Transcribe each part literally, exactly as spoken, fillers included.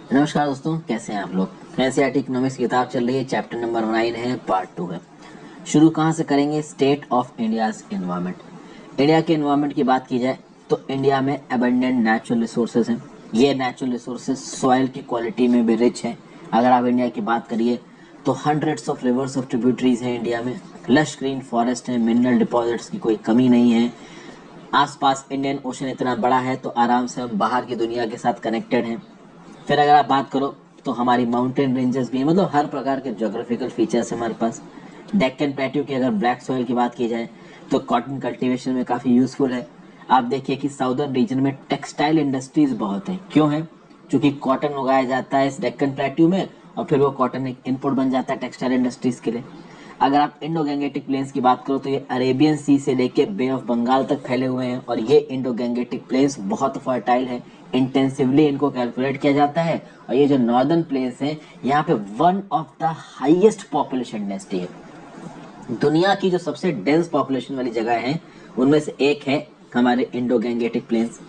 नमस्कार दोस्तों, कैसे हैं आप लोग। एनसीईआरटी इकोनॉमिक्स की किताब चल रही है, चैप्टर नंबर नाइन है, पार्ट टू है। शुरू कहाँ से करेंगे? State of India's environment. India के एनवायरनमेंट की बात की जाए तो इंडिया में अबंडेंट नेचुरल रिसोर्सेज हैं। ये नेचुरल रिसोर्सेज सॉइल की क्वालिटी में भी रिच है। अगर आप इंडिया की बात करिए तो hundreds of rivers of tributaries हैं इंडिया में, लश ग्रीन फॉरेस्ट है, मिनरल डिपॉजिट्स की कोई कमी नहीं है। आसपास इंडियन ओशन इतना बड़ा है तो आराम से हम बाहर की दुनिया के साथ कनेक्टेड हैं। फिर अगर आप बात करो तो हमारी माउंटेन रेंजेस भी हैं, मतलब हर प्रकार के ज्योग्राफिकल फीचर्स हमारे पास। डेक्कन प्लेट्यू की अगर ब्लैक सॉइल की बात की जाए तो कॉटन कल्टीवेशन में काफ़ी यूजफुल है। आप देखिए कि साउदर्न रीजन में टेक्सटाइल इंडस्ट्रीज बहुत है। क्यों है? क्योंकि कॉटन उगाया जाता है इस डेक्कन प्लेट्यू में और फिर वो कॉटन एक इनपुट बन जाता है टेक्सटाइल इंडस्ट्रीज के लिए। अगर आप इंडो गैंगेटिक प्लेन्स की बात करो तो ये अरेबियन सी से लेके बे ऑफ बंगाल तक फैले हुए हैं और ये इंडो गैंगेटिक प्लेन्स बहुत फर्टाइल है। इंटेंसिवली इनको कैलकुलेट किया जाता है और ये जो नॉर्दर्न प्लेन्स हैं यहाँ पे one of the highest population density है। दुनिया की जो सबसे डेंस पॉपुलेशन वाली जगह है उनमें से एक है हमारे इंडो गैंगेटिक प्लेन्स।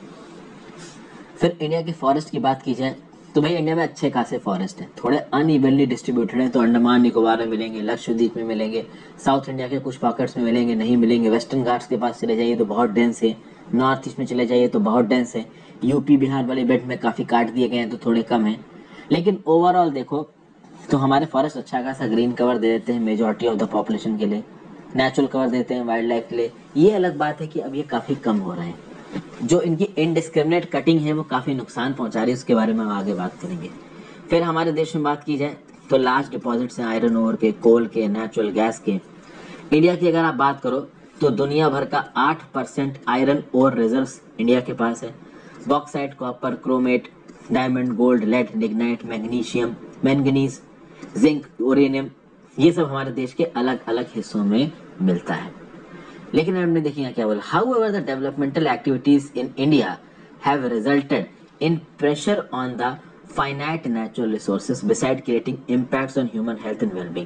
फिर इंडिया की फॉरेस्ट की बात की जाए तो भाई इंडिया में अच्छे खासे फॉरेस्ट हैं, थोड़े अनइवनली डिस्ट्रीब्यूटेड हैं। तो अंडमान निकोबार में मिलेंगे, लक्षद्वीप में मिलेंगे, साउथ इंडिया के कुछ पॉकेट्स में मिलेंगे, नहीं मिलेंगे। वेस्टर्न घाट्स के पास चले जाइए तो बहुत डेंस है, नॉर्थ ईस्ट में चले जाइए तो बहुत डेंस है, यूपी बिहार वाले बेल्ट में काफ़ी काट दिए गए हैं तो थोड़े कम हैं। लेकिन ओवरऑल देखो तो हमारे फॉरेस्ट अच्छा खासा ग्रीन कवर दे देते हैं मेजॉरिटी ऑफ द पॉपुलेशन के लिए, नेचुरल कवर देते हैं वाइल्ड लाइफ के लिए। ये अलग बात है कि अब ये काफ़ी कम हो रहे हैं। जो इनकी इनडिस्क्रिमिनेट कटिंग है वो काफ़ी नुकसान पहुंचा रही है, उसके बारे में हम आगे बात करेंगे। फिर हमारे देश में बात की जाए तो लार्ज डिपॉजिट्स हैं आयरन ओर के, कोल के, नेचुरल गैस के। इंडिया की अगर आप बात करो तो दुनिया भर का आठ percent iron ore reserves India के पास है। Bauxite, copper, chromate, diamond, gold, lead, lignite, magnesium, manganese, zinc, uranium, ये सब हमारे देश के अलग अलग हिस्सों में मिलता है। लेकिन हमने देखिए क्या बोला, however the developmental activities in India have resulted in pressure on the finite natural resources beside creating impacts on human health and wellbeing.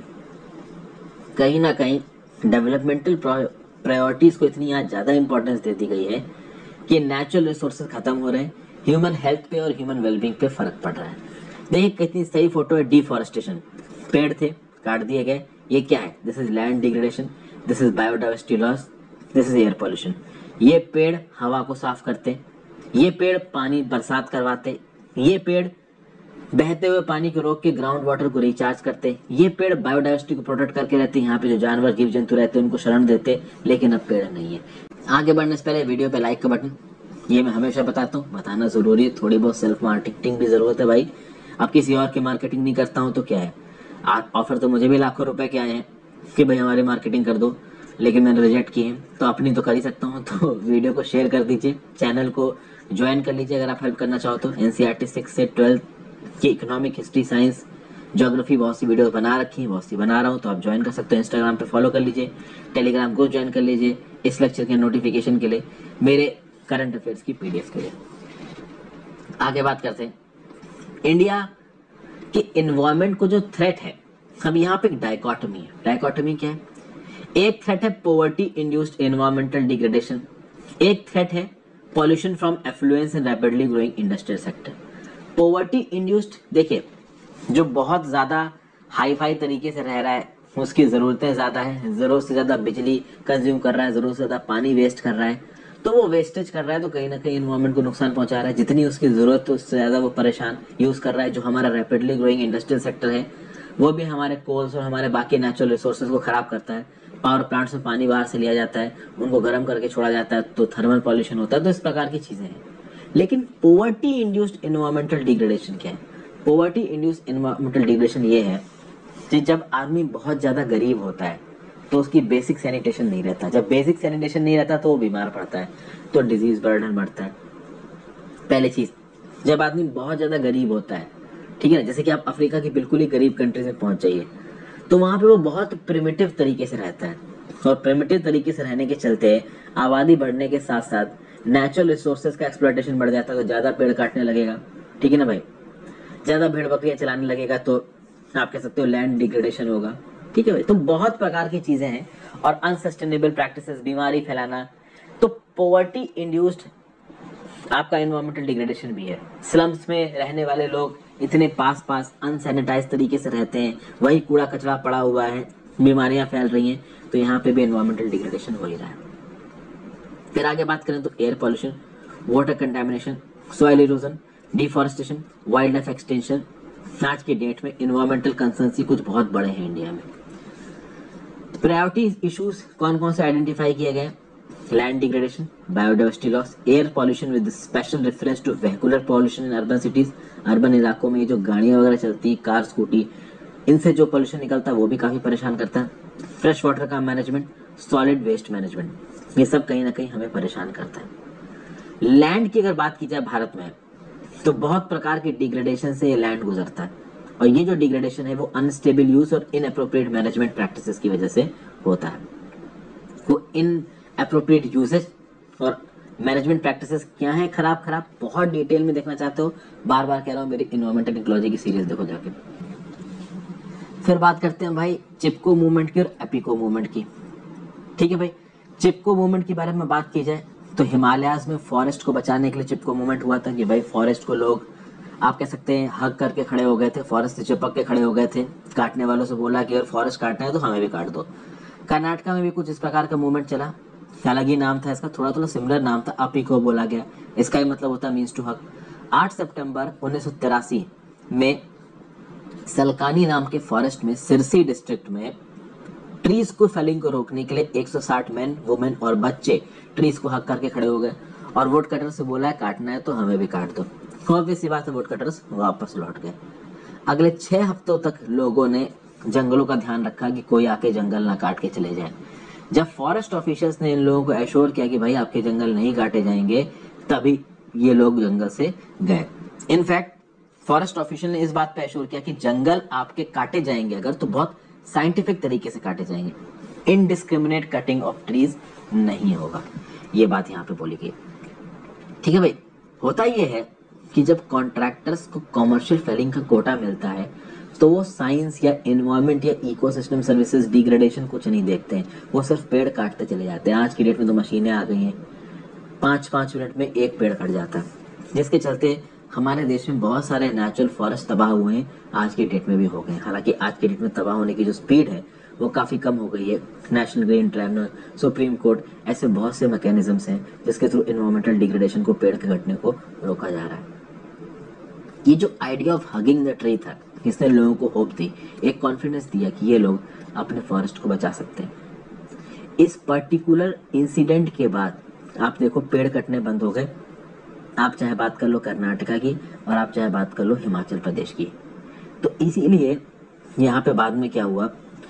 कहीं ना कहीं डेवलपमेंटल प्रायोरिटीज को इतनी आज ज्यादा इंपॉर्टेंस दे दी गई है कि नेचुरल रिसोर्सेज खत्म हो रहे हैं, ह्यूमन हेल्थ पे और ह्यूमन वेलबींग पे फर्क पड़ रहा है। देखिए कितनी सही फोटो है, डिफॉरेस्टेशन। पेड़ थे, काट दिए गए। ये क्या है? This is land degradation, this is biodiversity loss, this is air pollution. ये पेड़ हवा को साफ करते, ये पेड़ पानी बरसात करवाते, ये पेड़ बहते हुए पानी को रोक के ग्राउंड वाटर को रिचार्ज करते, ये पेड़ बायोडाइवर्सिटी को प्रोटेक्ट करके रहते, यहाँ पे जो जानवर जीव जंतु रहते हैं उनको शरण देते। लेकिन अब पेड़ नहीं है। आगे बढ़ने से पहले वीडियो पे लाइक का बटन, ये मैं हमेशा बताता हूँ, बताना जरूरी है। थोड़ी बहुत सेल्फ मार्केटिंग भी जरूरत है भाई। अब किसी और की मार्केटिंग नहीं करता हूँ तो क्या है, ऑफर तो मुझे भी लाखों रुपए के आए हैं कि भाई हमारी मार्केटिंग कर दो, लेकिन मैंने रिजेक्ट किए हैं, तो अपनी तो कर ही सकता हूँ। तो वीडियो को शेयर कर दीजिए, चैनल को ज्वाइन कर लीजिए अगर आप हेल्प करना चाहो तो। एनसीईआरटी सिक्स से ट्वेल्थ की इकोनॉमिक, हिस्ट्री, साइंस, ज्योग्राफी बहुत सी वीडियो बना रखी है, बहुत सी बना रहा हूँ, तो आप ज्वाइन कर सकते हो। इंस्टाग्राम पे फॉलो कर लीजिए, टेलीग्राम को ज्वाइन कर लीजिए इस लेक्चर के नोटिफिकेशन के लिए, मेरे करंट अफेयर्स की पीडीएफ के लिए। आगे बात करते हैं इंडिया के इन्वायरमेंट को जो थ्रेट है। अब यहाँ पे एक डायकोटमी है। डायकोटमी क्या है? एक थ्रेट है पॉवर्टी इंड्यूस्ड एनवायरमेंटल डिग्रेडेशन, एक थ्रेट है pollution from affluence and rapidly growing industrial sector. Poverty induced, देखिए जो बहुत ज्यादा हाई फाई तरीके से रह रहा है, उसकी जरूरतें ज्यादा है, जरूरत से ज्यादा बिजली कंज्यूम कर रहा है, जरूरत से ज्यादा पानी वेस्ट कर रहा है, तो वो वेस्टेज कर रहा है तो कहीं ना कहीं एनवायरमेंट को नुकसान पहुंचा रहा है। जितनी उसकी जरूरत है उससे ज्यादा वो परेशान यूज कर रहा है। जो हमारा रैपिडली ग्रोइंग इंडस्ट्रियल सेक्टर है वो भी हमारे कोल्स और हमारे बाकी नेचुरल रिसोर्सेज को खराब करता है। पावर प्लांट से पानी बाहर से लिया जाता है, उनको गर्म करके छोड़ा जाता है, तो थर्मल पॉल्यूशन होता है। तो इस प्रकार की चीजें हैं। लेकिन पोवर्टी इंड्यूस्ड एनवायरमेंटल डिग्रेडेशन क्या है? पोवर्टी इंड्यूस्ड एनवायरमेंटल डिग्रेडेशन ये है कि जब आदमी बहुत ज्यादा गरीब होता है तो उसकी बेसिक सैनिटेशन नहीं रहता। जब बेसिक सैनिटेशन नहीं रहता तो वो बीमार पड़ता है, तो डिजीज बर्डन बढ़ता है। पहली चीज, जब आदमी बहुत ज्यादा गरीब होता है, ठीक है ना, जैसे कि आप अफ्रीका की बिल्कुल ही गरीब कंट्रीज में पहुंच जाइए तो वहां पे वो बहुत प्रिमिटिव तरीके से रहता है, और प्रिमिटिव तरीके से रहने के चलते आबादी बढ़ने के साथ साथ नेचुरल रिसोर्सेज का एक्सप्लॉयटेशन बढ़ जाता है, तो ज्यादा पेड़ काटने लगेगा, ठीक है ना भाई, ज्यादा भेड़ बकरियां चलाने लगेगा तो आप कह सकते हो लैंड डिग्रेडेशन होगा, ठीक है भाई। तो बहुत प्रकार की चीजें हैं, और अनसस्टेनेबल प्रैक्टिसेस, बीमारी फैलाना। तो पॉवर्टी इंड्यूस्ड आपका एनवायरमेंटल डिग्रेडेशन भी है। स्लम्स में रहने वाले लोग इतने पास पास अनसैनिटाइज तरीके से रहते हैं, वही कूड़ा कचरा पड़ा हुआ है, बीमारियां फैल रही हैं, तो यहाँ पे भी एनवायरमेंटल डिग्रेडेशन हो ही रहा है। फिर आगे बात करें तो air pollution, water contamination, soil erosion, deforestation, wild life extension. आज की डेट में एनवायरमेंटल कंसर्न्स कुछ बहुत बड़े हैं इंडिया में। प्रायोरिटी इश्यूज कौन कौन से आइडेंटिफाई किए गए? Land degradation, biodiversity loss, air pollution with special reference to vehicular pollution in urban cities. Urban इलाकों में जो गाड़ियां वगैरह चलती हैं, कार स्कूटी, इनसे जो पॉल्यूशन निकलता है वो भी काफी परेशान करता है। फ्रेश वाटर का मैनेजमेंट, सॉलिड वेस्ट मैनेजमेंट, ये सब कहीं ना कहीं हमें परेशान करता है। लैंड की अगर बात की जाए भारत में, तो बहुत प्रकार के डिग्रेडेशन से ये लैंड गुजरता है, और ये जो डिग्रेडेशन है वो अनस्टेबल यूज और इनअप्रोप्रिएट मैनेजमेंट प्रैक्टिसेस की वजह से होता है। वो इन अप्रोप्रिएट यूजेज और मैनेजमेंट प्रैक्टिसेस क्या है खराब खराब, बहुत डिटेल में देखना चाहते हो, बार बार कह रहा हूँ मेरी इन्वायरमेंटल इकोलॉजी की सीरीज देखो जाके। फिर बात करते हैं भाई चिपको मूवमेंट की और एपिको मूवमेंट की। ठीक है भाई, चिपको मूवमेंट के बारे में बात की जाए तो हिमालयाज में फॉरेस्ट को बचाने के लिए चिपको मूवमेंट हुआ था कि भाई फॉरेस्ट को लोग, आप कह सकते हैं, हक करके खड़े हो गए थे, फॉरेस्ट से चिपक के खड़े हो गए थे। काटने वालों से बोला कि अगर फॉरेस्ट काटना है तो हमें भी काट दो। कर्नाटका में भी कुछ इस प्रकार का मूवमेंट चला, अलग ही नाम था इसका, थोड़ा थोड़ा सिमिलर नाम था, अपिको बोला गया। इसका ही मतलब होता है मीन्स टू हक। आठ सितंबर उन्नीस सौ तिरासी में सलकानी नाम के फॉरेस्ट में सिरसी डिस्ट्रिक्ट में ट्रीज को फेलिंग को रोकने के लिए एक सौ साठ मैन, वुमेन और बच्चे ट्रीज को हक करके खड़े हो गए और वुड कटर से बोला है काटना है तो हमें भी काट दो। ऑब्वियस सी बात है, वुड कटर्स वापस लौट गए। अगले छह हफ्तों तक लोगों ने जंगलों का ध्यान रखा कि कोई आके जंगल ना काट के चले जाए। जब फॉरेस्ट ऑफिसर्स ने इन लोगों को एश्योर किया कि भाई आपके जंगल नहीं काटे जाएंगे, तभी ये लोग जंगल से गए। इनफैक्ट फॉरेस्ट ऑफिशियल ने इस बात पे एश्योर किया कि जंगल आपके काटे जाएंगे अगर, तो बहुत साइंटिफिक तरीके से काटे जाएंगे, इनडिस्क्रिमिनेट कटिंग ऑफ ट्रीज नहीं होगा। ये बात यहाँ पे बोली गई। ठीक है भाई, होता ये है कि जब कॉन्ट्रैक्टर्स को कॉमर्शियल फेलिंग का कोटा मिलता है तो वो साइंस या एनवायरनमेंट या इकोसिस्टम सर्विसेज डिग्रेडेशन कुछ नहीं देखते हैं, वो सिर्फ पेड़ काटते चले जाते हैं। आज की डेट में तो मशीनें आ गई हैं, पाँच पाँच मिनट में एक पेड़ कट जाता है, जिसके चलते हमारे देश में बहुत सारे नेचुरल फॉरेस्ट तबाह हुए हैं, आज की डेट में भी हो गए। हालांकि आज की डेट में तबाह होने की जो स्पीड है वो काफी कम हो गई है। National green tribunal, supreme court, ऐसे बहुत से मैकेनिज्म्स हैं जिसके थ्रू एनवायरमेंटल डिग्रेडेशन को, पेड़ के कटने को रोका जा रहा है। ये जो idea of hugging the tree था, इसने लोगों को होप दी, एक कॉन्फिडेंस दिया कि ये लोग अपने फॉरेस्ट को बचा सकते हैं। इस पर्टिकुलर इंसिडेंट के बाद आप देखो पेड़ कटने बंद हो गए। आप चाहे बात कर लो कर्नाटका की और आप चाहे बात कर लो हिमाचल प्रदेश की। तो इसीलिए यहाँ पे बाद में क्या हुआ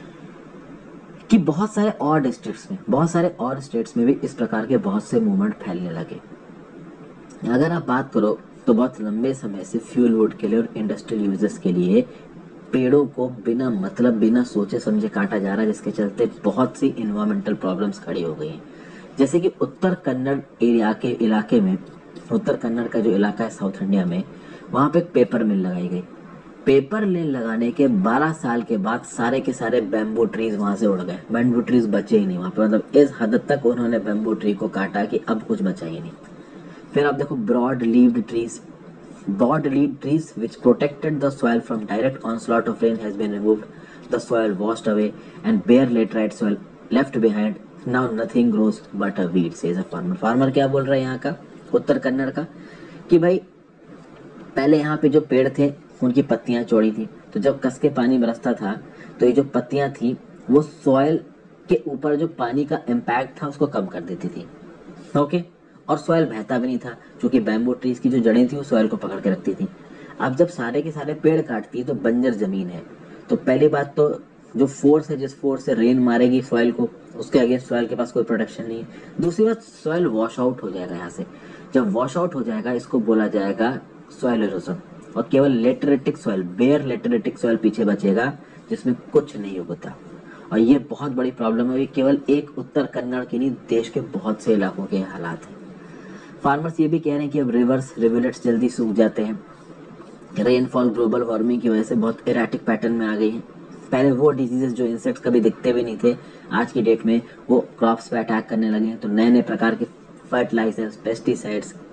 कि बहुत सारे और डिस्ट्रिक्ट्स में, बहुत सारे और स्टेट्स में भी इस प्रकार के बहुत से मूवमेंट फैलने लगे। अगर आप बात करो तो बहुत लंबे समय से फ्यूल वुड के लिए और इंडस्ट्रियल यूजेस के लिए पेड़ों को बिना मतलब, बिना सोचे समझे काटा जा रहा है, जिसके चलते बहुत सी इन्वायरमेंटल प्रॉब्लम्स खड़ी हो गई हैं। जैसे कि उत्तर कन्नड़ एरिया के इलाके में, उत्तर कन्नड़ का जो इलाका है साउथ इंडिया में, वहां पे एक पेपर मिल लगाई गई। पेपर मिल लगाने के बारह साल के बाद सारे के सारे बैम्बू ट्रीज वहां से उड़ गए, बैम्बू ट्रीज बचे ही नहीं वहां पे। मतलब इस हद तक उन्होंने बैम्बू ट्री को काटा कि अब कुछ बचा ही नहीं। फिर आप देखो broad leaved trees, broad leaved trees which protected the soil from direct onslaught of rain has been removed, the soil washed away and bare laterite soil left behind, now nothing grows but a weed, says a farmer. Farmer क्या बोल रहा है यहाँ का, उत्तर कन्नड़ का, कि भाई पहले यहाँ पे जो पेड़ थे उनकी पत्तियां चौड़ी थी, तो जब कस के पानी बरसता था तो ये जो पत्तियां थी वो सॉइल के ऊपर जो पानी का इम्पैक्ट था उसको कम कर देती थी। ओके, और सॉइल बहता भी नहीं था क्योंकि बैम्बू ट्रीज की जो जड़ें थी वो सॉइल को पकड़ के रखती थी। अब जब सारे के सारे पेड़ काटती है तो बंजर जमीन है, तो पहली बात तो जो फोर्स है, जिस फोर्स से रेन मारेगी सॉइल को, उसके अगेंस्ट सॉइल के पास कोई प्रोटेक्शन नहीं है। दूसरी बात, सॉइल वॉश आउट हो जाएगा यहाँ से। जब वॉश आउट हो जाएगा इसको बोला जाएगा सॉइल इरोजन, और केवल lateritic soil, bare lateritic soil पीछे बचेगा जिसमें कुछ नहीं उगता। और ये बहुत बड़ी प्रॉब्लम है, ये केवल एक उत्तर कन्नड़ की नहीं, देश के बहुत से इलाकों के हालात हैं। फार्मर्स ये भी कह रहे हैं कि अब रिवर्स रिवुलेट्स जल्दी सूख जाते हैं, रेनफॉल ग्लोबल वार्मिंग की वजह से बहुत इरेटिक पैटर्न में आ गई है। पहले वो डिजीजेस जो इंसेक्ट्स कभी दिखते भी नहीं थे, आज की डेट में वो क्रॉप्स पे अटैक करने लगे हैं। तो नए नए प्रकार के फर्टिलाइजर्स, पेस्टिसाइड्स,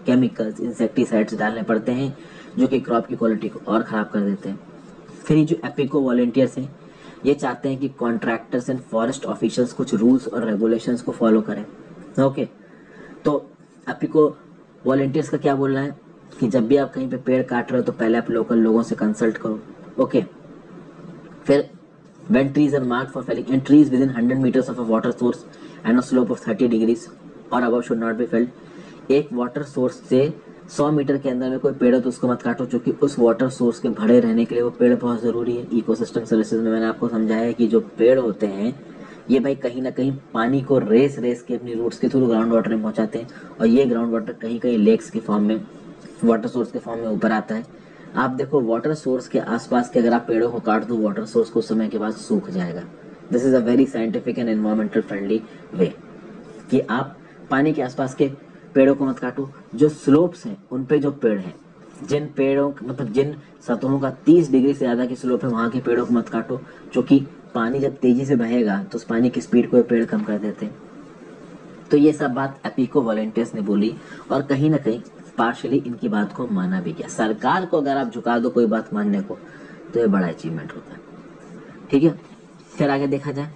केमिकल्स, इंसेक्टिसाइड्स डालने पड़ते हैं जो कि क्रॉप की क्वालिटी को और ख़राब कर देते हैं। फिर ये जो एपिको वॉलंटियर्स हैं ये चाहते हैं कि कॉन्ट्रैक्टर्स एंड फॉरेस्ट ऑफिशियल्स कुछ रूल्स और रेगुलेशंस को फॉलो करें। ओके, तो एपिको वॉलंटियर्स का क्या बोलना है कि जब भी आप कहीं पे पेड़ काट रहे हो तो पहले आप लोकल लोगों से कंसल्ट करो। ओके, फिर when trees are marked for felling and trees within one hundred meters of a water source and a slope of thirty degrees or above should not be felled। एक water source से सौ metre के अंदर में कोई पेड़ हो तो उसको मत काटो, क्योंकि उस वाटर सोर्स के भरे रहने के लिए वो पेड़ बहुत ज़रूरी है। इकोसिस्टम सर्विसेज में मैंने आपको समझाया है कि जो पेड़ होते हैं ये भाई कहीं ना कहीं पानी को रेस रेस के अपनी रूट्स के थ्रू ग्राउंड वाटर में पहुंचाते हैं, और ये ग्राउंड वाटर कहीं कहीं लेक्स के फॉर्म में, वाटर सोर्स के फॉर्म में ऊपर आता है। आप देखो वाटर सोर्स के आसपास के अगर आप पेड़ों को काट दो, वाटर सोर्स कुछ समय के बाद सूख जाएगा। This is a very scientific and environmental friendly way कि आप पानी के आसपास के पेड़ों को मत काटो। जो स्लोप्स हैं उन पे जो पेड़ हैं, जिन पेड़ों मतलब जिन सतहों का तीस डिग्री से ज़्यादा की स्लोप है वहाँ के पेड़ों को मत काटो, क्योंकि पानी जब तेजी से बहेगा तो उस पानी की स्पीड को पेड़ कम कर देते हैं। तो ये सब बात एपिको वॉलंटियर्स ने बोली और कहीं ना कहीं पार्शली इनकी बात को माना भी गया। सरकार को अगर आप झुका दो कोई बात मानने को तो ये बड़ा अचीवमेंट होता है। ठीक है, फिर आगे देखा जाए।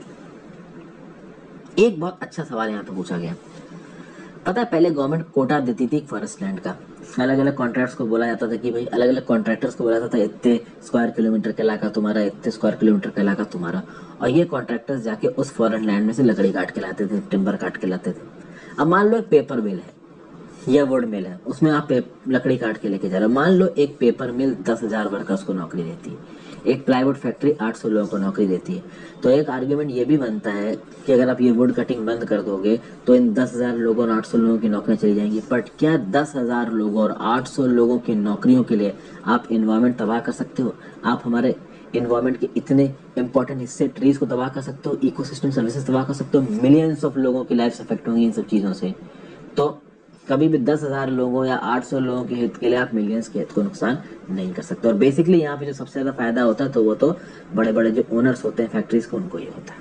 एक बहुत अच्छा सवाल यहाँ पे पूछा गया, पता है पहले गवर्नमेंट कोटा देती थी फॉरेस्ट लैंड का, अलग अलग कॉन्ट्रैक्ट्स को बोला जाता था कि भाई अलग अलग कॉन्ट्रैक्टर्स को बोला जाता था इतने स्क्वायर किलोमीटर का इलाका तुम्हारा, इतने स्क्वायर किलोमीटर का इलाका तुम्हारा, और ये कॉन्ट्रैक्टर्स जाके उस फॉरेन लैंड में से लकड़ी काट के लाते थे, टिम्बर काट के लाते थे। अब मान लो एक पेपर मिल है या वुड मिल है, उसमें आप लकड़ी काट के लेके जा रहे हो। मान लो एक पेपर मिल दस हजार वर्कर्स को नौकरी देती है, एक प्लाईवुड फैक्ट्री आठ सौ लोगों को नौकरी देती है। तो एक आर्ग्यूमेंट ये भी बनता है कि अगर आप ये वुड कटिंग बंद कर दोगे तो इन दस हजार लोगों और आठ सौ लोगों की नौकरियां चली जाएंगी। बट क्या दस हजार लोगों और आठ सौ लोगों की नौकरियों के लिए आप इन्वायरमेंट तबाह कर सकते हो? आप हमारे इन्वायरमेंट के इतने इंपॉर्टेंट हिस्से ट्रीज को तबाह कर सकते हो, इकोसिस्टम सर्विसेज तबाह कर सकते हो, मिलियंस ऑफ लोगों की लाइफ अफेक्ट होंगी इन सब चीज़ों से। तो कभी भी दस हजार लोगों या आठ सौ लोगों के हित के लिए आप मिलियंस के हित को नुकसान नहीं कर सकते। और बेसिकली यहाँ पे जो सबसे ज्यादा फायदा होता है तो वो तो बड़े बड़े जो ओनर्स होते हैं फैक्ट्रीज को, उनको ये होता है।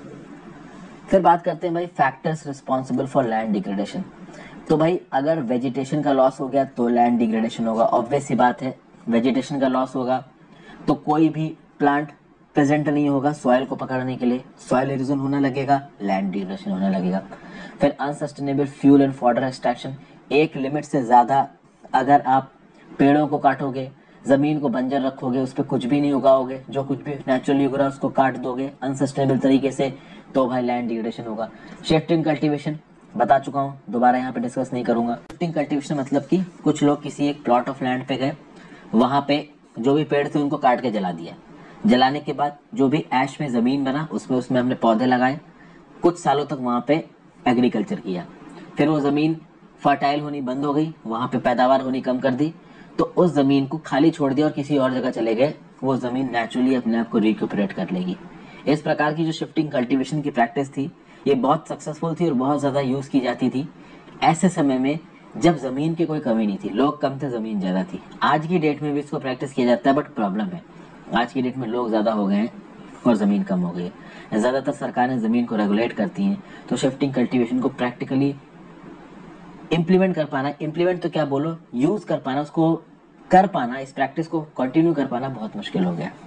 फिर बात करते हैं भाई factors responsible for land degradation. तो भाई अगर वेजिटेशन का लॉस हो गया तो लैंड डिग्रेडेशन होगा, ऑब्वियस सी बात है। वेजिटेशन का लॉस होगा तो कोई भी प्लांट प्रेजेंट नहीं होगा सॉइल को पकड़ने के लिए, सॉइल इरोजन होने लगेगा, लैंड डिग्रेडेशन होने लगेगा। फिर unsustainable fuel and fodder extraction, एक लिमिट से ज़्यादा अगर आप पेड़ों को काटोगे, ज़मीन को बंजर रखोगे, उस पर कुछ भी नहीं उगाओगे, जो कुछ भी नेचुरली उग रहा है उसको काट दोगे अनसस्टेनेबल तरीके से, तो भाई लैंड डिग्रेडेशन होगा। शिफ्टिंग कल्टीवेशन बता चुका हूँ, दोबारा यहाँ पे डिस्कस नहीं करूंगा। शिफ्टिंग कल्टीवेशन मतलब कि कुछ लोग किसी एक प्लॉट ऑफ लैंड पे गए, वहाँ पे जो भी पेड़ थे उनको काट के जला दिया, जलाने के बाद जो भी ऐश में ज़मीन बना उसमें उसमें हमने पौधे लगाए, कुछ सालों तक वहाँ पे एग्रीकल्चर किया, फिर वो ज़मीन फर्टाइल होनी बंद हो गई, वहाँ पे पैदावार होनी कम कर दी, तो उस ज़मीन को खाली छोड़ दिया और किसी और जगह चले गए, वो ज़मीन नेचुरली अपने आप को रिक्यूपरेट कर लेगी। इस प्रकार की जो शिफ्टिंग कल्टीवेशन की प्रैक्टिस थी ये बहुत सक्सेसफुल थी और बहुत ज़्यादा यूज़ की जाती थी ऐसे समय में जब ज़मीन की कोई कमी नहीं थी, लोग कम थे, ज़मीन ज़्यादा थी। आज की डेट में भी इसको प्रैक्टिस किया जाता है, बट प्रॉब्लम है आज की डेट में लोग ज़्यादा हो गए हैं और ज़मीन कम हो गई है। ज़्यादातर सरकारें ज़मीन को रेगुलेट करती हैं, तो शिफ्टिंग कल्टीवेशन को प्रैक्टिकली इम्प्लीमेंट कर पाना, इम्प्लीमेंट तो क्या बोलो, यूज़ कर पाना, उसको कर पाना, इस प्रैक्टिस को कंटिन्यू कर पाना बहुत मुश्किल हो गया।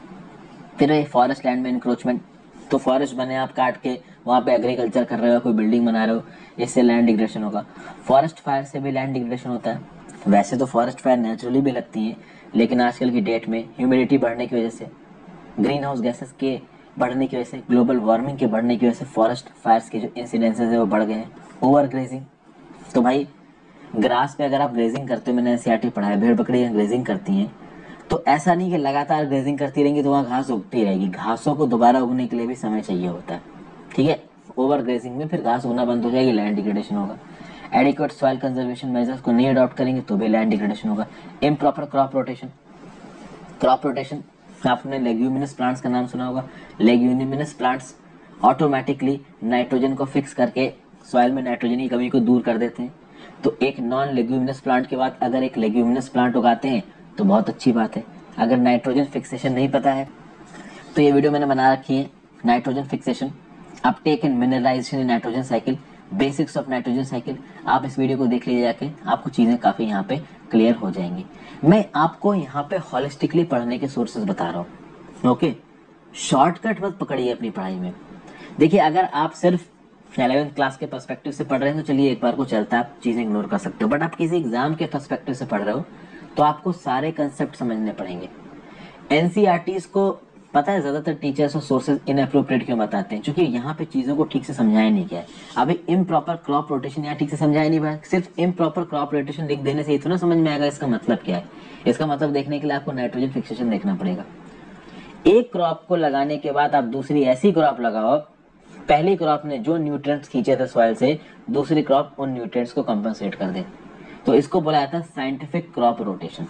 फिर फॉरेस्ट लैंड में इंक्रोचमेंट, तो फॉरेस्ट बने आप काट के वहाँ पे एग्रीकल्चर कर रहे हो, कोई बिल्डिंग बना रहे हो, इससे लैंड डिग्रेडेशन होगा। फॉरेस्ट फायर से भी लैंड डिग्रेडेशन होता है। वैसे तो फॉरेस्ट फायर नेचुरली भी लगती हैं, लेकिन आजकल की डेट में ह्यूमिडिटी बढ़ने की वजह से, ग्रीन हाउस गैसेस के बढ़ने की वजह से, ग्लोबल वार्मिंग के बढ़ने की वजह से फॉरेस्ट फायर्स के जो इंसिडेंसेस है वो बढ़ गए हैं। ओवर ग्रेजिंग, तो भाई ग्रास पे अगर आप ग्रेजिंग करते हो, मैंने एनसीईआरटी पढ़ा है, भेड़ बकरियां ग्रेजिंग करती हैं, तो ऐसा नहीं कि लगातार ग्रेजिंग करती रहेंगी तो वहाँ घास उगती रहेगी, घासों को दोबारा उगने के लिए भी समय चाहिए होता है। ठीक है, ओवर ग्रेजिंग में फिर घास उगना बंद हो जाएगी, लैंड डिग्रेडेशन होगा। एडिक्वेट सॉइल कंजर्वेशन मेजर्स को नहीं अडॉप्ट करेंगे तो भी लैंड डिग्रेडेशन होगा। Improper crop rotation, crop rotation आपने लेग्यूमिनस प्लांट्स का नाम सुना होगा। लेग्यूमिनस प्लांट्स ऑटोमेटिकली नाइट्रोजन को फिक्स करके सॉइल में नाइट्रोजन की कमी को दूर कर देते हैं। तो एक नॉन लेग्यूमिनस प्लांट के बाद अगर एक लेग्यूमिनस प्लांट उगाते हैं तो बहुत अच्छी बात है। अगर नाइट्रोजन फिक्सेशन नहीं पता है तो ये वीडियो मैंने बना रखी है, nitrogen fixation, uptake and mineralisation in nitrogen cycle, basics of nitrogen cycle. आप इस वीडियो को देख लीजिए जाके, आपको चीज़ें काफ़ी यहाँ पे क्लियर हो जाएंगी। मैं आपको यहाँ पे होलिस्टिकली पढ़ने के सोर्सेज बता रहा हूँ, ओके। शॉर्टकट मत पकड़िए अपनी पढ़ाई में। देखिए, अगर आप सिर्फ इलेवेंथ क्लास के पर्सपेक्टिव से पढ़ रहे हैं तो चलिए एक बार को चलता है, आप चीज़ें इग्नोर कर सकते हो। बट आप किसी एग्जाम के पर्सपेक्टिव से पढ़ रहे हो तो आपको सारे कंसेप्ट समझने पड़ेंगे। एनसीईआरटीज़ को पता है ज़्यादातर टीचर्स और सोर्सेज इनअप्रोप्रिएट क्यों बताते हैं, क्योंकि यहाँ पे चीज़ों को ठीक से समझाया नहीं गया है। अभी इम्प्रॉपर क्रॉप रोटेशन यहाँ ठीक से समझाया नहीं गया। सिर्फ इम्प्रॉपर क्रॉप रोटेशन लिख देने से इतना समझ में आएगा इसका मतलब क्या है। इसका मतलब देखने के लिए आपको नाइट्रोजन फिक्सेशन देखना पड़ेगा। एक क्रॉप को लगाने के बाद आप दूसरी ऐसी क्रॉप लगाओ, पहली क्रॉप ने जो न्यूट्रिएंट्स खींचे थे सॉइल से, दूसरी क्रॉप उन न्यूट्रिएंट्स को कंपनसेट कर दे, तो इसको बोला जाता है साइंटिफिक क्रॉप रोटेशन।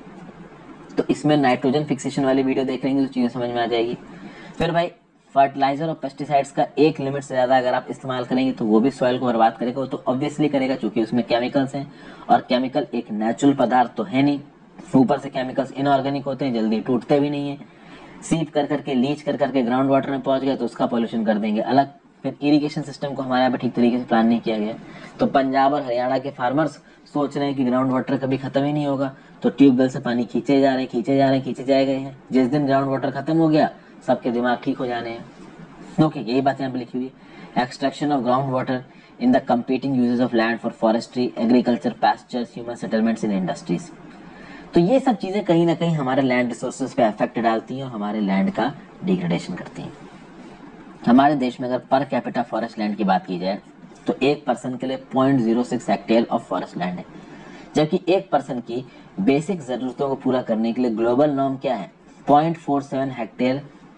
तो इसमें नाइट्रोजन फिक्सेशन वाली वीडियो देख लेंगे तो चीजें समझ में आ जाएगी। फिर भाई फर्टिलाइजर और पेस्टिसाइड्स का एक लिमिट से ज्यादा अगर आप इस्तेमाल करेंगे तो वो भी सॉइल को बर्बाद करेगा। वो तो ऑब्वियसली करेगा क्योंकि उसमें केमिकल्स हैं, और केमिकल एक नेचुरल पदार्थ तो है नहीं, ऊपर से केमिकल्स इनऑर्गेनिक होते हैं, जल्दी टूटते भी नहीं है। सीप कर करके लीच कर करके ग्राउंड वाटर में पहुंच गए तो उसका पॉल्यूशन कर देंगे अलग। फिर इरिगेशन सिस्टम को हमारे यहाँ पे ठीक तरीके से प्लान नहीं किया गया, तो पंजाब और हरियाणा के फार्मर्स सोच रहे हैं कि ग्राउंड वाटर कभी खत्म ही नहीं होगा, तो ट्यूबवेल से पानी खींचे जा रहे हैं खींचे जा रहे हैं खींचे जाए गए हैं। जिस दिन ग्राउंड वाटर खत्म हो गया सबके दिमाग ठीक हो जाने हैं। ओके, यही बात यहाँ पे लिखी हुई है। Extraction of ground water in the competing uses of land for forestry, agriculture, pastures, human settlements in industries. तो ये सब चीजें कहीं ना कहीं हमारे लैंड रिसोर्सेज पे इफेक्ट डालती हैं और हमारे लैंड का डिग्रेडेशन करती हैं। हमारे देश में अगर पर कैपिटा फॉरेस्ट लैंड की बात की जाए तो एक पर्सन के लिए point zero six hectare of forest land है, जबकि एक पर्सन की बेसिक जरूरतों को पूरा करने के लिए ग्लोबल नॉर्म क्या है, point four seven hectare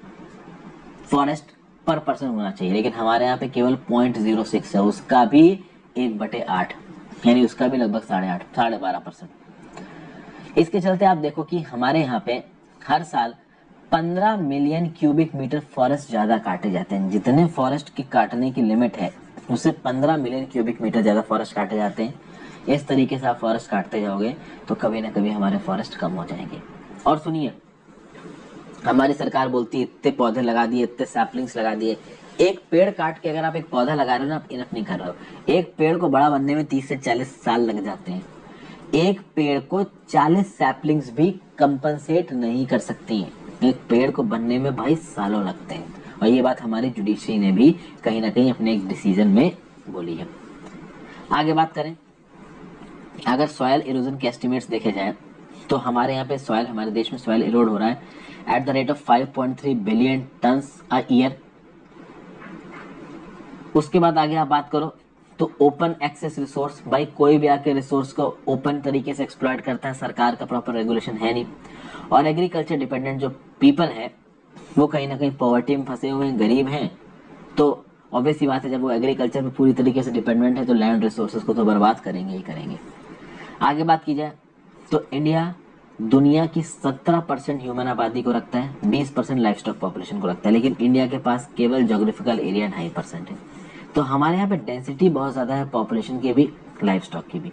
forest per person होना चाहिए। लेकिन हमारे यहाँ पे केवल पॉइंट जीरो सिक्स है, उसका भी एक बटे आठ, यानी उसका भी लगभग साढ़े आठ साढ़े बारह परसेंट। इसके चलते आप देखो कि हमारे यहाँ पे हर साल पंद्रह मिलियन क्यूबिक मीटर फॉरेस्ट ज्यादा काटे जाते हैं। जितने फॉरेस्ट की काटने की लिमिट है उससे पंद्रह मिलियन क्यूबिक मीटर ज्यादा फॉरेस्ट काटे जाते हैं। इस तरीके से आप फॉरेस्ट काटते जाओगे तो कभी ना कभी हमारे फॉरेस्ट कम हो जाएंगे। और सुनिए, हमारी सरकार बोलती है इतने पौधे लगा दिए, इतने सैपलिंग्स लगा दिए। एक पेड़ काट के अगर आप एक पौधा लगा रहे हो ना, आप इनफ नहीं कर रहे हो। एक पेड़ को बड़ा बनने में तीस से चालीस साल लग जाते हैं। एक पेड़ को चालीस सैपलिंग्स भी कंपनसेट नहीं कर सकती हैं। एक पेड़ को बनने में भाई सालों लगते हैं, और ये बात हमारी जुडिशरी ने भी कहीं ना कहीं अपने एक डिसीजन में बोली है। आगे बात करें, अगर सॉयल इरोजन के एस्टिमेट्स देखे जाए तो हमारे यहाँ पे सॉयल, हमारे देश में सॉयल इरोड हो रहा है at the rate of five point three billion tons a year. उसके बाद आगे आप बात करो तो ओपन एक्सेस रिसोर्स, भाई कोई भी आके रिसोर्स को ओपन तरीके से एक्सप्लॉइट करता है, सरकार का प्रॉपर रेगुलेशन है नहीं। और एग्रीकल्चर डिपेंडेंट जो पीपल है वो कहीं ना कहीं पॉवर्टी में फंसे हुए हैं, गरीब हैं, तो ऑब्वियस सी बात है जब वो एग्रीकल्चर पे पूरी तरीके से डिपेंडेंट है तो लैंड रिसोर्सेज को तो बर्बाद करेंगे ही करेंगे। आगे बात की जाए तो इंडिया दुनिया की सत्रह परसेंट ह्यूमन आबादी को रखता है, बीस परसेंट लाइफ स्टॉक पॉपुलेशन को रखता है, लेकिन इंडिया के पास केवल जोग्राफिकल एरिया ढाई परसेंट है। तो हमारे यहाँ पे डेंसिटी बहुत ज्यादा है, पॉपुलेशन की भी, लाइफ स्टॉक की भी।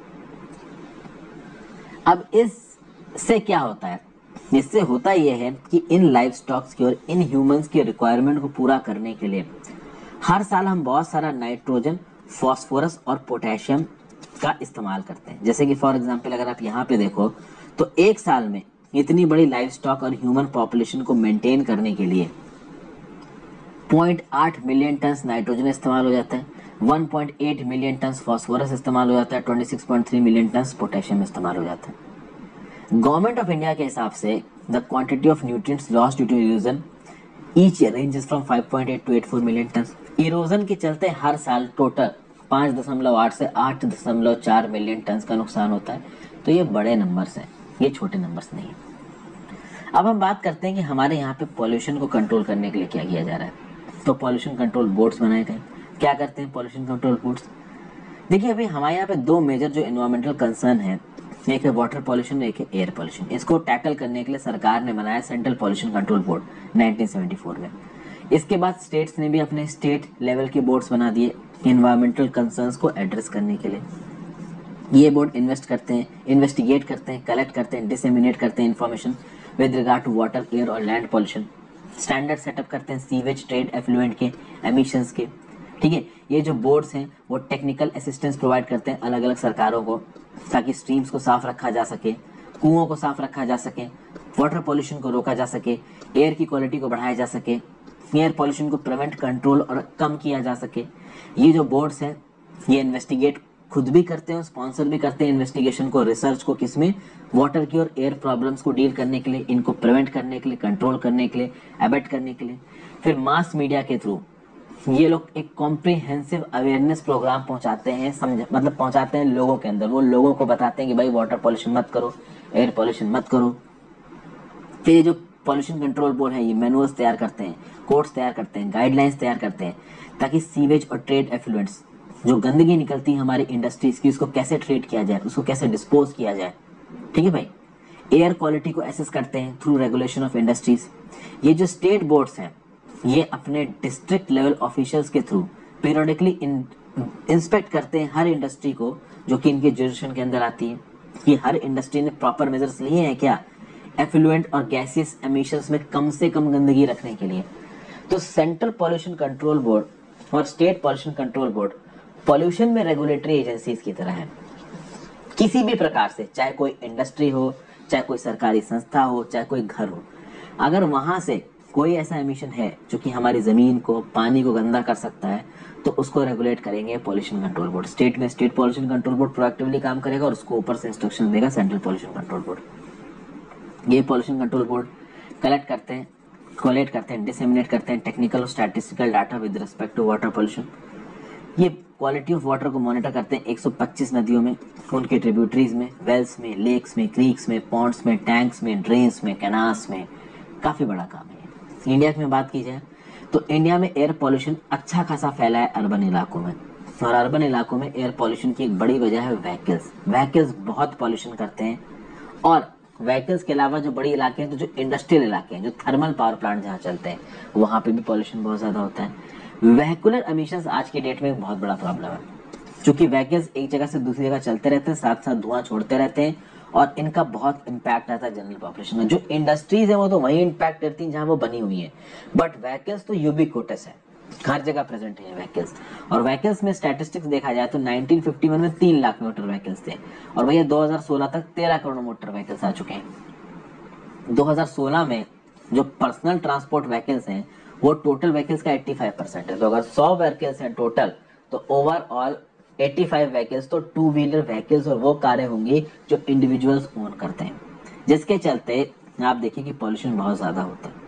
अब इससे क्या होता है, इससे होता यह है कि इन लाइफ स्टॉक्स की और इन ह्यूमंस की रिक्वायरमेंट को पूरा करने के लिए हर साल हम बहुत सारा नाइट्रोजन, फॉस्फोरस और पोटेशियम का इस्तेमाल करते हैं। जैसे कि फॉर एग्जांपल अगर आप यहाँ पे देखो तो एक साल में इतनी बड़ी लाइफ स्टॉक और ह्यूमन पॉपुलेशन को मेंटेन करने के लिए पॉइंट आठ मिलियन टन नाइट्रोजन इस्तेमाल हो जाता है, one point eight million ton phosphorus इस्तेमाल हो जाता है, twenty six point three million ton potassium इस्तेमाल हो जाता है। गवर्नमेंट ऑफ इंडिया के हिसाब से the quantity of nutrients lost due to erosion each year ranges from five point eight to eight four million ton. Erosion के चलते हर साल टोटल पाँच दशमलव आठ से आठ दशमलव चार मिलियन टन का नुकसान होता है। तो ये बड़े नंबर्स हैं, ये छोटे नंबर्स नहीं है। अब हम बात करते हैं कि हमारे यहाँ पे पॉल्यूशन को कंट्रोल करने के लिए क्या किया जा रहा है। तो पॉल्यूशन कंट्रोल बोर्ड्स बनाए गए। क्या करते हैं पॉल्यूशन कंट्रोल बोर्ड्स? देखिए अभी हमारे यहाँ पे दो मेजर जो एनवायरमेंटल कंसर्न है, एक है वाटर पॉल्यूशन, एक है एयर पॉल्यूशन। इसको टैकल करने के लिए सरकार ने बनाया central pollution control board nineteen seventy four में। इसके बाद स्टेट्स ने भी अपने स्टेट लेवल के बोर्ड्स बना दिए एनवायरमेंटल कंसर्न्स को एड्रेस करने के लिए। ये बोर्ड इन्वेस्ट करते हैं, इन्वेस्टिगेट करते हैं, कलेक्ट करते हैं, डिसेमिनेट करते हैं information with regard to water, air और लैंड पॉल्यूशन। स्टैंडर्ड सेटअप करते हैं सीवेज, ट्रेड एफ्लुएंट के, एमिशंस के, ठीक है। ये जो बोर्ड्स हैं वो टेक्निकल असिस्टेंस प्रोवाइड करते हैं अलग अलग सरकारों को, ताकि स्ट्रीम्स को साफ रखा जा सके, कुओं को साफ रखा जा सके, वाटर पॉल्यूशन को रोका जा सके, एयर की क्वालिटी को बढ़ाया जा सके, एयर पॉल्यूशन को प्रिवेंट, कंट्रोल और कम किया जा सके। ये जो बोर्ड्स हैं ये इन्वेस्टिगेट खुद भी करते हैं, स्पॉन्सर भी करते हैं इन्वेस्टिगेशन को, रिसर्च को, किसमें, वाटर की और एयर प्रॉब्लम्स को डील करने के लिए, इनको प्रिवेंट करने के लिए, कंट्रोल करने के लिए, अबेट करने के लिए। फिर मास मीडिया के थ्रू ये लोग एक कॉम्प्रिहेंसिव अवेयरनेस प्रोग्राम पहुंचाते हैं, समझ मतलब पहुंचाते हैं लोगों के अंदर। वो लोगों को बताते हैं कि भाई वाटर पॉल्यूशन मत करो, एयर पॉल्यूशन मत करो। फिर ये जो पॉल्यूशन कंट्रोल बोर्ड है ये मैनुअल्स तैयार करते हैं, कोड्स तैयार करते हैं, गाइडलाइंस तैयार करते हैं, ताकि सीवेज और ट्रेड एफ्लुएंट्स, जो गंदगी निकलती है हमारी इंडस्ट्रीज की, उसको कैसे ट्रीट किया जाए, उसको कैसे डिस्पोज किया जाए। ठीक है भाई। एयर क्वालिटी को एसेस करते हैं थ्रू रेगुलेशन ऑफ इंडस्ट्रीज। ये जो स्टेट बोर्ड्स हैं ये अपने डिस्ट्रिक्ट लेवल ऑफिशियल्स के थ्रू पीरियडिकली इंस्पेक्ट करते हैं हर इंडस्ट्री को जो कि इनके जुरिडिक्शन के अंदर आती है, कि हर इंडस्ट्री ने प्रॉपर मेजर्स लिए हैं क्या एफ्लुएंट और गैसियस एमिशंस में कम से कम गंदगी रखने के लिए। तो सेंट्रल पॉल्यूशन कंट्रोल बोर्ड और state pollution control board pollution में रेगुलेटरी एजेंसीज की तरह है। किसी भी प्रकार से, चाहे कोई इंडस्ट्री हो, चाहे कोई सरकारी संस्था हो, चाहे कोई घर हो, अगर वहां से कोई ऐसा एमिशन है जो कि हमारी जमीन को, पानी को गंदा कर सकता है, तो उसको रेगुलेट करेंगे पॉल्यूशन कंट्रोल बोर्ड। स्टेट में state pollution control board proactively काम करेगा और उसको ऊपर से इंस्ट्रक्शन देगा सेंट्रल पॉल्यूशन कंट्रोल बोर्ड। ये पॉल्यूशन कंट्रोल बोर्ड कलेक्ट करते हैं, कोलेक्ट करते हैं, डिसेमिनेट करते हैं टेक्निकल और statistical data with respect to water pollution. ये क्वालिटी ऑफ वाटर को मॉनिटर करते हैं एक सौ पच्चीस नदियों में, उनके ट्रिब्यूटरीज में, वेल्स में, लेक्स में, क्रीक्स में, पॉन्ड्स में, टैंक्स में, ड्रेन्स में, कैनाल्स में। काफी बड़ा काम है। इंडिया में बात की जाए तो इंडिया में एयर पॉल्यूशन अच्छा खासा फैला है अर्बन इलाकों में, और अर्बन इलाकों में एयर पॉल्यूशन की एक बड़ी वजह है व्हीकल्स। व्हीकल्स बहुत पॉल्यूशन करते हैं, और व्हीकल्स के अलावा जो बड़ी इलाके हैं, तो जो इंडस्ट्रियल इलाके हैं, जो थर्मल पावर प्लांट जहाँ चलते हैं, वहां पे भी पॉल्यूशन बहुत ज्यादा होता है। व्हीकुलर एमिशंस आज की डेट में एक बहुत बड़ा प्रॉब्लम है, क्योंकि व्हीकल्स एक जगह से दूसरी जगह चलते रहते हैं, साथ साथ धुआं छोड़ते रहते हैं, और इनका बहुत इम्पैक्ट आता है जनरल पॉपुलेशन में। जो इंडस्ट्रीज है वो तो वही इम्पैक्ट करती हैं जहां वो बनी हुई है, बट व्हीकल्स तो यूबिक्विटस है, हर जगह प्रेजेंट है व्हीकल्स। और व्हीकल्स में स्टैटिस्टिक्स देखा जाए तो नाइनटीन फिफ्टी वन में तीन लाख मोटर व्हीकल्स थे, और भैया दो हज़ार सोलह तक तेरह करोड़ मोटर व्हीकल्स आ चुके हैं। दो हज़ार सोलह में जो पर्सनल ट्रांसपोर्ट व्हीकल्स हैं वो टोटल व्हीकल्स का पचासी परसेंट है। तो अगर सौ व्हीकल्स हैं टोटल, तो ओवरऑल पचासी व्हीकल्स तो टू व्हीलर व्हीकल्स और वो कारें होंगी जो इंडिविजुअल्स ओन करते हैं, जिसके चलते आप देखिए कि पॉल्यूशन बहुत ज्यादा होता है।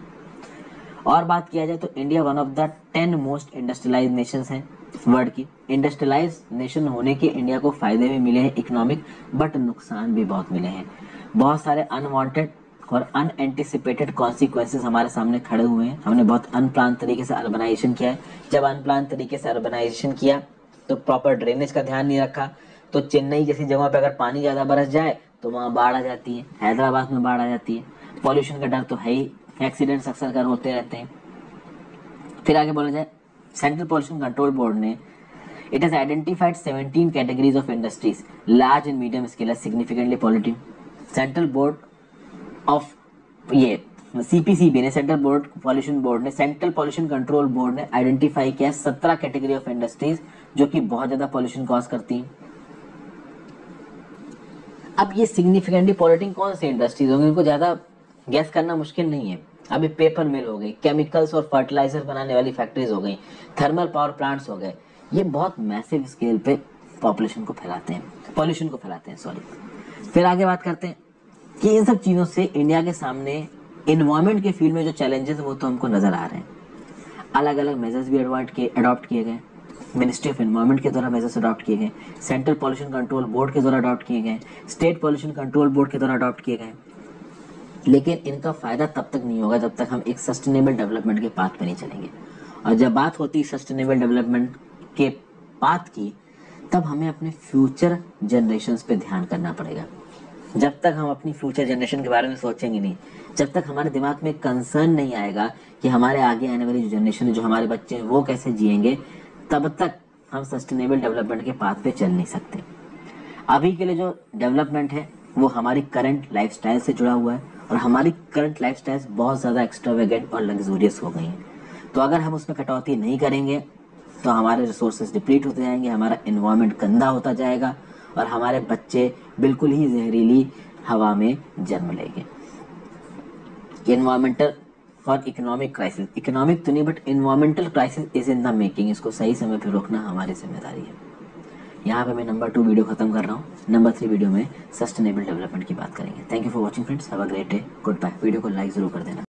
और बात किया जाए तो India one of the ten most industrialized nations है वर्ल्ड की। इंडस्ट्रियलाइज्ड नेशन होने के इंडिया को फायदे भी मिले हैं इकोनॉमिक, बट नुकसान भी बहुत मिले हैं। बहुत सारे अनवांटेड और अनएंटिसिपेटेड कॉन्सिक्वेंसेस हमारे सामने खड़े हुए हैं। हमने बहुत अनप्लान तरीके से अर्बनाइजेशन किया है। जब अनप्लान तरीके से अर्बनाइजेशन किया तो प्रॉपर ड्रेनेज का ध्यान नहीं रखा, तो चेन्नई जैसी जगह पे अगर पानी ज्यादा बरस जाए तो वहां बाढ़ आ जाती है, हैदराबाद में बाढ़ आ जाती है। पॉल्यूशन का डर तो है ही, एक्सीडेंट्स अक्सर कर होते रहते हैं। फिर आगे बोला जाए, सेंट्रल पॉल्यूशन कंट्रोल बोर्ड ने it has identified seventeen categories of industries large and medium scale as significantly polluting. Central board of ये सीपीसीबी ने, सेंट्रल बोर्ड पॉल्यूशन बोर्ड ने, सेंट्रल पॉल्यूशन कंट्रोल बोर्ड ने आइडेंटिफाई किया सत्रह category of industries जो कि बहुत ज्यादा पॉल्यूशन कॉज करती हैं। अब ये सिग्निफिकेंटली पॉल्यूटिंग कौन सी इंडस्ट्रीज होंगी, इनको ज्यादा गैस करना मुश्किल नहीं है। अभी पेपर मिल हो गई, केमिकल्स और फर्टिलाइजर बनाने वाली फैक्ट्रीज हो गई, थर्मल पावर प्लांट्स हो गए, ये बहुत मैसिव स्केल पे पॉपुलेशन को फैलाते हैं, पॉल्यूशन को फैलाते हैं, सॉरी। फिर आगे बात करते हैं कि इन सब चीजों से इंडिया के सामने एनवायरमेंट के फील्ड में जो चैलेंजेस वो तो हमको नजर आ रहे हैं। अलग अलग मेजर्स भी अडॉप्ट किए गए, मिनिस्ट्री ऑफ एनवायरमेंट के द्वारा मेजर्स अडॉप्ट किए गए, सेंट्रल पॉल्यूशन कंट्रोल बोर्ड के द्वारा अडॉप्ट किए गए, स्टेट पॉल्यूशन कंट्रोल बोर्ड के द्वारा अडॉप्ट किए गए, लेकिन इनका फायदा तब तक नहीं होगा जब तक हम एक सस्टेनेबल डेवलपमेंट के पाथ पे नहीं चलेंगे। और जब बात होती है सस्टेनेबल डेवलपमेंट के पाथ की, तब हमें अपने फ्यूचर जनरेशंस पे ध्यान करना पड़ेगा। जब तक हम अपनी फ्यूचर जनरेशन के बारे में सोचेंगे नहीं, जब तक हमारे दिमाग में कंसर्न नहीं आएगा कि हमारे आगे आने वाली जो जनरेशन है, जो हमारे बच्चे हैं, वो कैसे जिएंगे, तब तक हम सस्टेनेबल डेवलपमेंट के पाथ पे चल नहीं सकते। अभी के लिए जो डेवलपमेंट है वो हमारी करंट लाइफस्टाइल से जुड़ा हुआ है, और हमारी करंट लाइफस्टाइल बहुत ज्यादा एक्स्ट्रावेगेंट और लग्जूरियस हो गई है। तो अगर हम उसमें कटौती नहीं करेंगे तो हमारे रिसोर्सेज डिप्लीट होते जाएंगे, हमारा एनवायरनमेंट गंदा होता जाएगा और हमारे बच्चे बिल्कुल ही जहरीली हवा में जन्म लेंगे। Environmental for economic crisis, economic तो नहीं but environmental crisis is in the making, इसको सही समय पर रोकना हमारी जिम्मेदारी है। यहाँ पे मैं नंबर टू वीडियो खत्म कर रहा हूँ। नंबर थ्री वीडियो में सस्टेनेबल डेवलपमेंट की बात करेंगे। Thank you for watching friends, have a great day, good bye. Video को लाइक जरूर कर देना।